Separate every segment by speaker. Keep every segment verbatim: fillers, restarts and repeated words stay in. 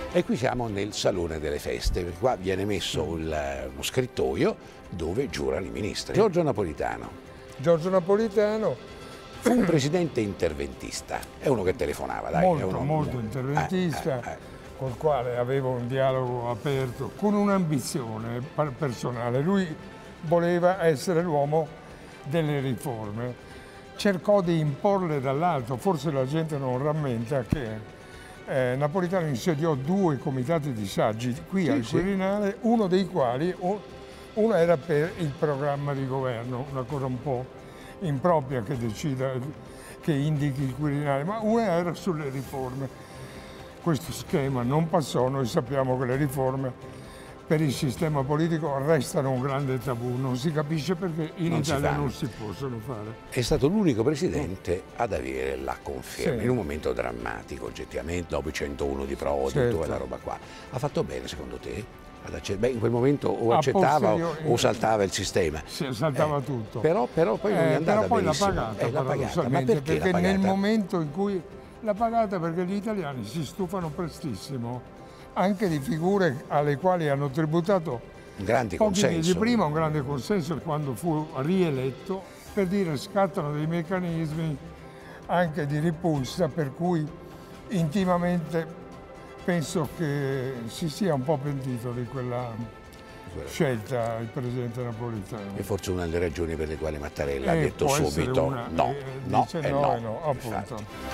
Speaker 1: E qui siamo nel Salone delle Feste, perché qua viene messo il, uno scrittoio dove giurano i ministri. Giorgio Napolitano.
Speaker 2: Giorgio Napolitano
Speaker 1: fu un presidente interventista, è uno che telefonava, dai.
Speaker 2: Molto,
Speaker 1: è uno,
Speaker 2: molto interventista,
Speaker 1: eh, eh, eh.
Speaker 2: col quale avevo un dialogo aperto, con un'ambizione personale. Lui voleva essere l'uomo delle riforme, cercò di imporle dall'alto, forse la gente non rammenta che Eh, Napolitano insediò due comitati di saggi qui sì, al Quirinale, sì. Uno dei quali uno era per il programma di governo, una cosa un po' impropria che decida, che indichi il Quirinale, ma uno era sulle riforme. Questo schema non passò, noi sappiamo che le riforme per il sistema politico restano un grande tabù, non si capisce perché in
Speaker 1: non
Speaker 2: Italia
Speaker 1: si
Speaker 2: non si possono fare.
Speaker 1: È stato l'unico presidente ad avere la conferma,
Speaker 2: sì.
Speaker 1: in un momento drammatico oggettivamente, dopo i centouno di Prodi, certo. Tutta quella roba qua. Ha fatto bene secondo te? Beh, in quel momento o accettava o, o saltava il sistema.
Speaker 2: Sì, saltava
Speaker 1: eh,
Speaker 2: tutto.
Speaker 1: Però, però poi non è andata
Speaker 2: eh, però poi
Speaker 1: benissimo.
Speaker 2: l'ha pagata,
Speaker 1: eh, l'ha pagata. Ma perché,
Speaker 2: perché
Speaker 1: l'ha pagata?
Speaker 2: Nel momento in cui l'ha pagata perché gli italiani si stufano prestissimo anche di figure alle quali hanno tributato
Speaker 1: grandi
Speaker 2: pochi
Speaker 1: consenso.
Speaker 2: mesi prima un grande consenso quando fu rieletto, per dire scattano dei meccanismi anche di ripulsa per cui intimamente penso che si sia un po' pentito di quella scelta il presidente Napolitano.
Speaker 1: E forse una delle ragioni per le quali Mattarella
Speaker 2: eh,
Speaker 1: ha detto subito
Speaker 2: una,
Speaker 1: no,
Speaker 2: eh,
Speaker 1: no,
Speaker 2: dice
Speaker 1: eh,
Speaker 2: no,
Speaker 1: no,
Speaker 2: eh no, appunto.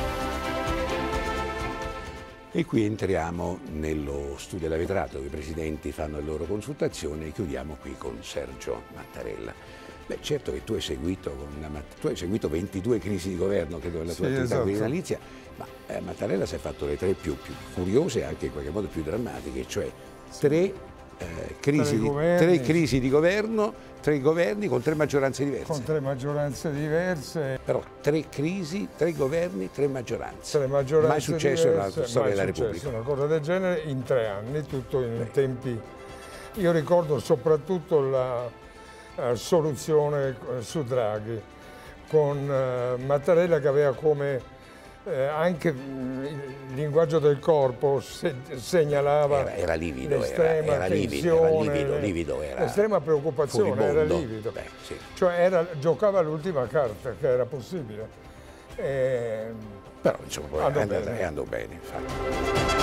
Speaker 1: E qui entriamo nello studio della vetrata dove i presidenti fanno le loro consultazioni e chiudiamo qui con Sergio Mattarella. Beh, certo che tu hai seguito, con una, tu hai seguito ventidue crisi di governo, credo, nella tua
Speaker 2: sì,
Speaker 1: attività
Speaker 2: esatto.
Speaker 1: quirinalizia, ma eh, Mattarella si è fatto le tre più, più curiose e anche in qualche modo più drammatiche, cioè tre, eh, crisi, di, tre crisi di governo, tre governi con tre maggioranze diverse.
Speaker 2: Con tre maggioranze diverse.
Speaker 1: Però tre crisi, tre governi, tre maggioranze.
Speaker 2: Tre maggioranze
Speaker 1: mai successo
Speaker 2: diverse,
Speaker 1: nella storia della
Speaker 2: successo
Speaker 1: Repubblica.
Speaker 2: Una cosa del genere in tre anni, tutto in Beh. tempi. Io ricordo soprattutto la Uh, soluzione su Draghi, con uh, Mattarella che aveva come uh, anche il linguaggio del corpo se segnalava
Speaker 1: era, era livido,
Speaker 2: l'estrema
Speaker 1: era, era
Speaker 2: tensione,
Speaker 1: livido, era livido, livido era
Speaker 2: l'estrema preoccupazione,
Speaker 1: furibondo.
Speaker 2: Era livido,
Speaker 1: Beh, sì.
Speaker 2: Cioè era, giocava l'ultima carta che era possibile. E...
Speaker 1: Però insomma poi è andato bene, infatti.